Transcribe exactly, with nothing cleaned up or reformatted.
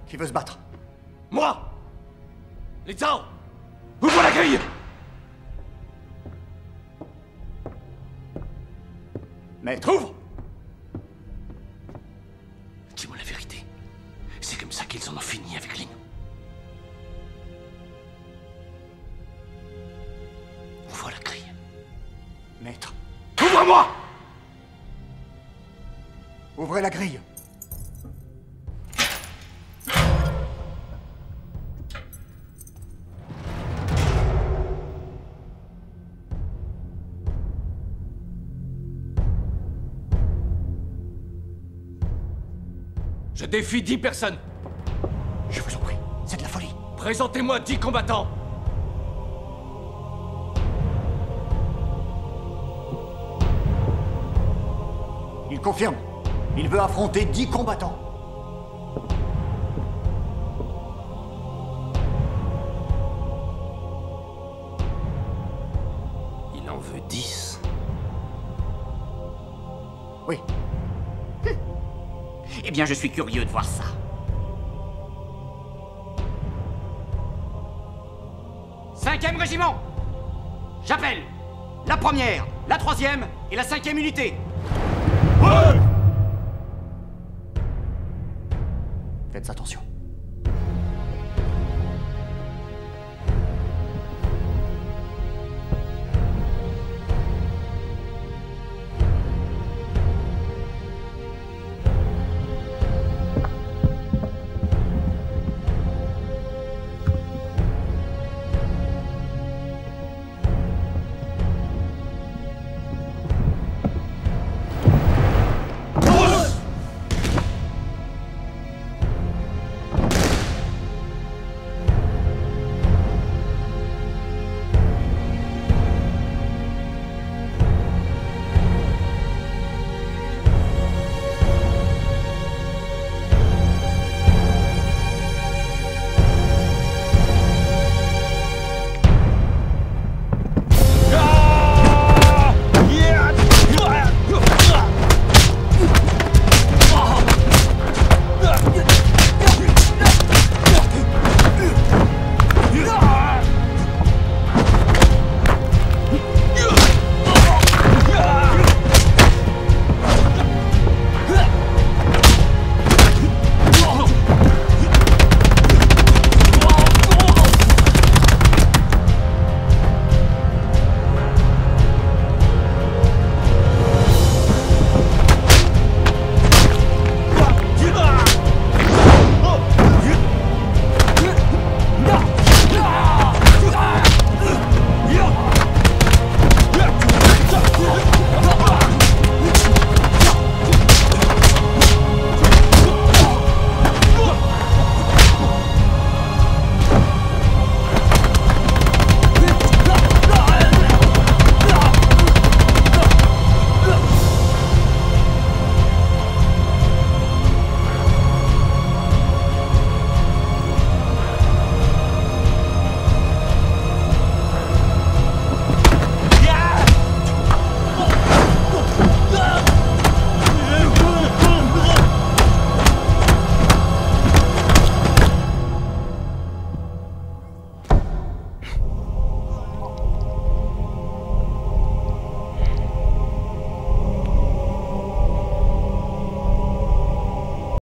Qui veut se battre? Moi! Les Zhao! Ouvre la grille! Maître, ouvre! Dis-moi la vérité. C'est comme ça qu'ils en ont fini avec Lin. Ouvre la grille. Maître, Ouvre-moi! ouvrez la grille. Je défie dix personnes. Je vous en prie, c'est de la folie. Présentez-moi dix combattants. Il confirme. Il veut affronter dix combattants. Il en veut dix. Oui. Hum. Eh bien, je suis curieux de voir ça. Cinquième régiment. J'appelle la première, la troisième et la cinquième unité. Ouais! Faites attention.